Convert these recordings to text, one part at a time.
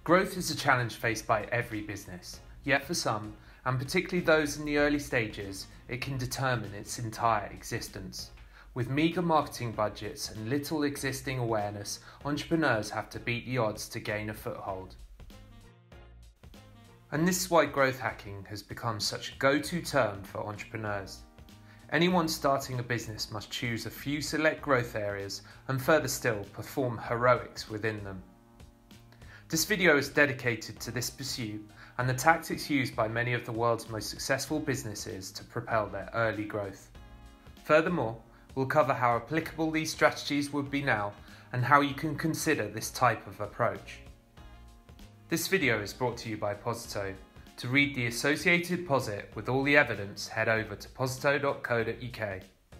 Growth is a challenge faced by every business, yet for some, and particularly those in the early stages, it can determine its entire existence. With meagre marketing budgets and little existing awareness, entrepreneurs have to beat the odds to gain a foothold. And this is why growth hacking has become such a go-to term for entrepreneurs. Anyone starting a business must choose a few select growth areas and further still perform heroics within them. This video is dedicated to this pursuit and the tactics used by many of the world's most successful businesses to propel their early growth. Furthermore, we'll cover how applicable these strategies would be now and how you can consider this type of approach. This video is brought to you by Posito. To read the associated posit with all the evidence, head over to posito.co.uk.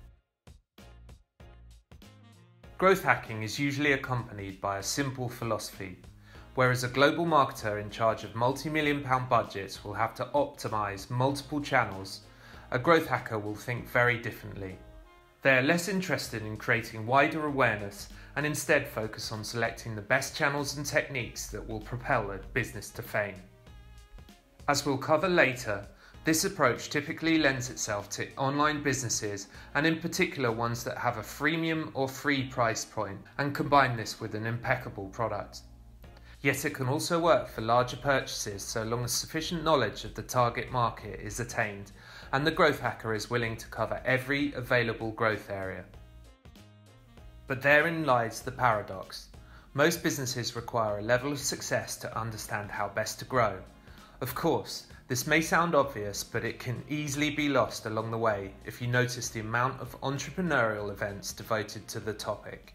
Growth hacking is usually accompanied by a simple philosophy. Whereas a global marketer in charge of multi-million-pound budgets will have to optimize multiple channels, a growth hacker will think very differently. They are less interested in creating wider awareness and instead focus on selecting the best channels and techniques that will propel a business to fame. As we'll cover later, this approach typically lends itself to online businesses and in particular ones that have a freemium or free price point and combine this with an impeccable product. Yet it can also work for larger purchases so long as sufficient knowledge of the target market is attained and the growth hacker is willing to cover every available growth area. But therein lies the paradox. Most businesses require a level of success to understand how best to grow. Of course, this may sound obvious, but it can easily be lost along the way if you notice the amount of entrepreneurial events devoted to the topic.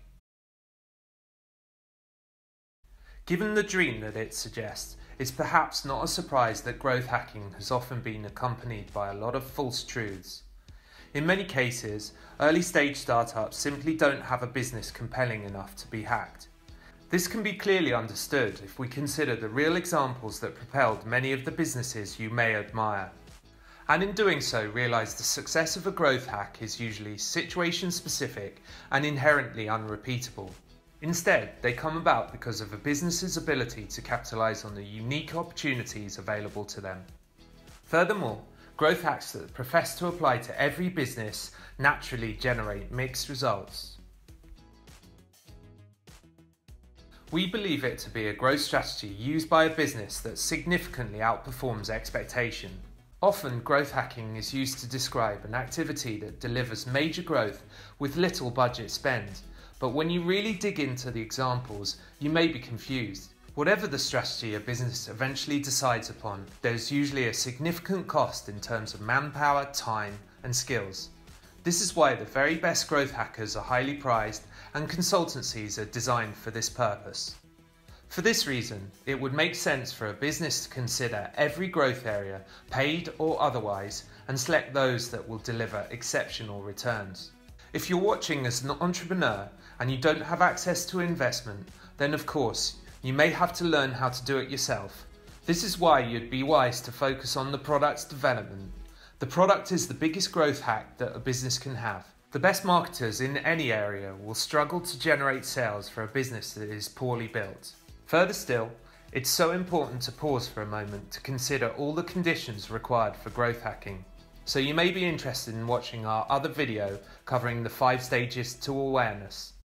Given the dream that it suggests, it's perhaps not a surprise that growth hacking has often been accompanied by a lot of false truths. In many cases, early stage startups simply don't have a business compelling enough to be hacked. This can be clearly understood if we consider the real examples that propelled many of the businesses you may admire. And in doing so, realize the success of a growth hack is usually situation specific and inherently unrepeatable. Instead, they come about because of a business's ability to capitalize on the unique opportunities available to them. Furthermore, growth hacks that profess to apply to every business naturally generate mixed results. We believe it to be a growth strategy used by a business that significantly outperforms expectation. Often, growth hacking is used to describe an activity that delivers major growth with little budget spend. But when you really dig into the examples, you may be confused. Whatever the strategy a business eventually decides upon, there's usually a significant cost in terms of manpower, time, and skills. This is why the very best growth hackers are highly prized and consultancies are designed for this purpose. For this reason, it would make sense for a business to consider every growth area, paid or otherwise, and select those that will deliver exceptional returns. If you're watching as an entrepreneur and you don't have access to investment, then of course, you may have to learn how to do it yourself. This is why you'd be wise to focus on the product's development. The product is the biggest growth hack that a business can have. The best marketers in any area will struggle to generate sales for a business that is poorly built. Further still, it's so important to pause for a moment to consider all the conditions required for growth hacking. So you may be interested in watching our other video covering the 5 stages to awareness.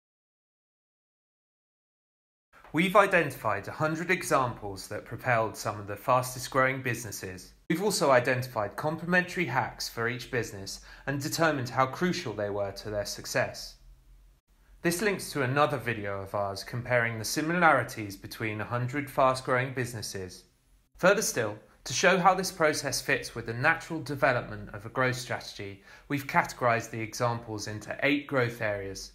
We've identified 100 examples that propelled some of the fastest growing businesses. We've also identified complementary hacks for each business and determined how crucial they were to their success. This links to another video of ours comparing the similarities between 100 fast growing businesses. Further still, to show how this process fits with the natural development of a growth strategy, we've categorized the examples into 8 growth areas.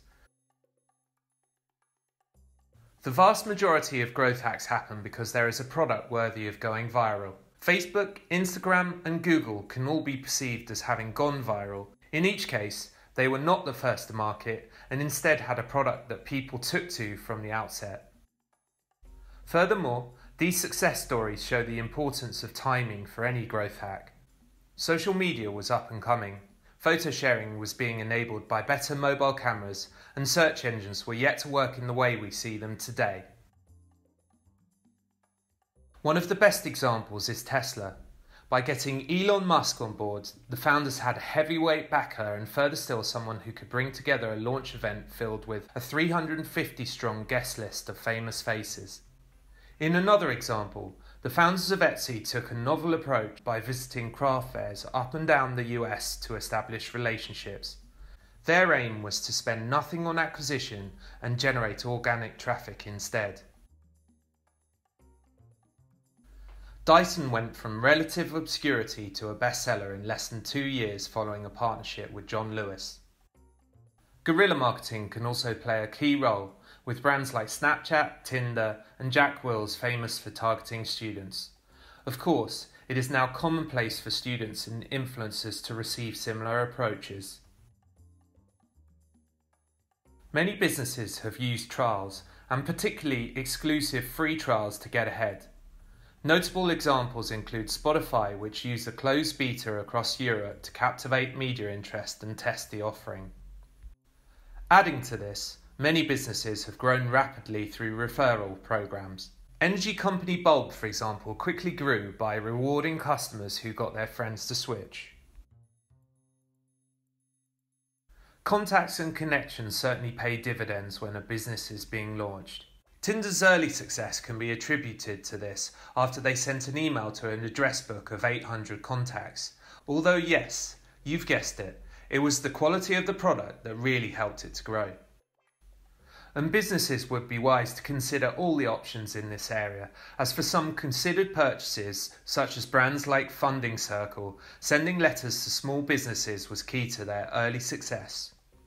The vast majority of growth hacks happen because there is a product worthy of going viral. Facebook, Instagram, and Google can all be perceived as having gone viral. In each case, they were not the first to market and instead had a product that people took to from the outset. Furthermore, these success stories show the importance of timing for any growth hack. Social media was up and coming. Photo sharing was being enabled by better mobile cameras, and search engines were yet to work in the way we see them today. One of the best examples is Tesla. By getting Elon Musk on board, the founders had a heavyweight backer and further still someone who could bring together a launch event filled with a 350-strong guest list of famous faces. In another example, the founders of Etsy took a novel approach by visiting craft fairs up and down the US to establish relationships. Their aim was to spend nothing on acquisition and generate organic traffic instead. Dyson went from relative obscurity to a bestseller in less than 2 years following a partnership with John Lewis. Guerrilla marketing can also play a key role, with brands like Snapchat, Tinder, and Jack Wills famous for targeting students. Of course, it is now commonplace for students and influencers to receive similar approaches. Many businesses have used trials, and particularly exclusive free trials, to get ahead. Notable examples include Spotify, which used a closed beta across Europe to captivate media interest and test the offering. Adding to this, many businesses have grown rapidly through referral programs. Energy company Bulb, for example, quickly grew by rewarding customers who got their friends to switch. Contacts and connections certainly pay dividends when a business is being launched. Tinder's early success can be attributed to this after they sent an email to an address book of 800 contacts. Although yes, you've guessed it, it was the quality of the product that really helped it to grow. And businesses would be wise to consider all the options in this area, as for some considered purchases, such as brands like Funding Circle, sending letters to small businesses was key to their early success.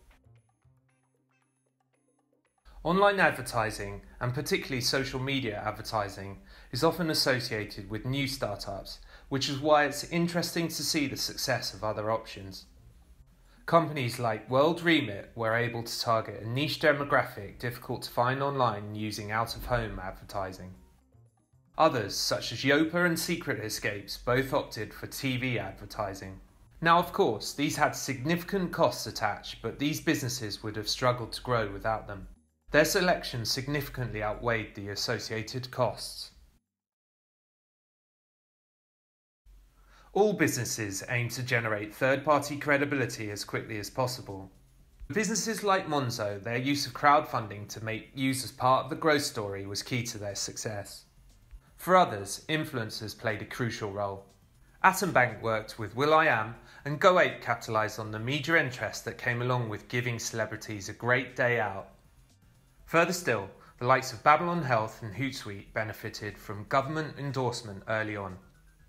Online advertising, and particularly social media advertising, is often associated with new startups, which is why it's interesting to see the success of other options. Companies like World Remit were able to target a niche demographic difficult to find online using out-of-home advertising. Others, such as Yopa and Secret Escapes, both opted for TV advertising. Now, of course, these had significant costs attached, but these businesses would have struggled to grow without them. Their selection significantly outweighed the associated costs. All businesses aim to generate third-party credibility as quickly as possible. For businesses like Monzo, their use of crowdfunding to make users part of the growth story was key to their success. For others, influencers played a crucial role. Atom Bank worked with will.i.am, and Go8 capitalised on the media interest that came along with giving celebrities a great day out. Further still, the likes of Babylon Health and Hootsuite benefited from government endorsement early on.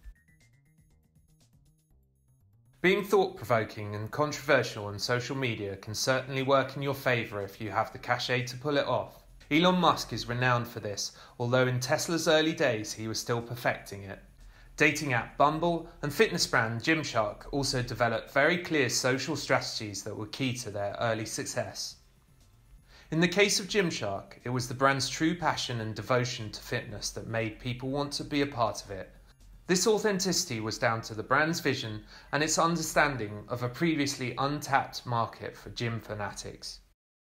Being thought-provoking and controversial on social media can certainly work in your favour if you have the cachet to pull it off. Elon Musk is renowned for this, although in Tesla's early days he was still perfecting it. Dating app Bumble and fitness brand Gymshark also developed very clear social strategies that were key to their early success. In the case of Gymshark, it was the brand's true passion and devotion to fitness that made people want to be a part of it. This authenticity was down to the brand's vision and its understanding of a previously untapped market for gym fanatics.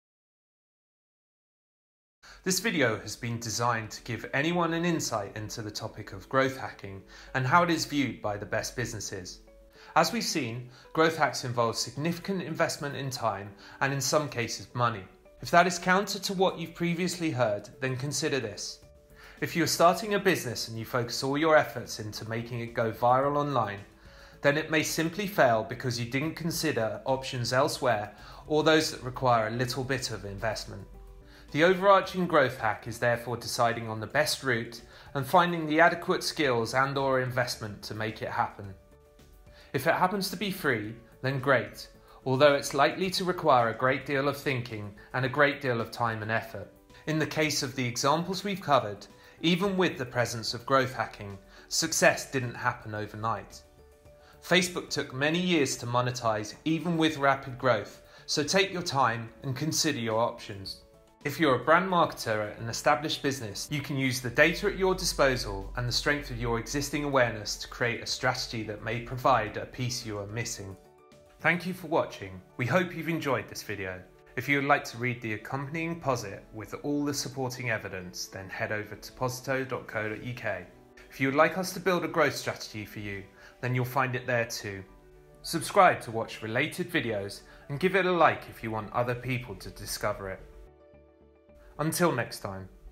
This video has been designed to give anyone an insight into the topic of growth hacking and how it is viewed by the best businesses. As we've seen, growth hacks involve significant investment in time and in some cases money. If that is counter to what you've previously heard, then consider this. If you're starting a business and you focus all your efforts into making it go viral online, then it may simply fail because you didn't consider options elsewhere or those that require a little bit of investment. The overarching growth hack is therefore deciding on the best route and finding the adequate skills and/or investment to make it happen. If it happens to be free, then great, although it's likely to require a great deal of thinking and a great deal of time and effort. In the case of the examples we've covered, even with the presence of growth hacking, success didn't happen overnight. Facebook took many years to monetize even with rapid growth, so take your time and consider your options. If you're a brand marketer at an established business, you can use the data at your disposal and the strength of your existing awareness to create a strategy that may provide a piece you are missing. Thank you for watching. We hope you've enjoyed this video. If you would like to read the accompanying posit with all the supporting evidence, then head over to posito.co.uk. If you would like us to build a growth strategy for you, then you'll find it there too. Subscribe to watch related videos and give it a like if you want other people to discover it. Until next time.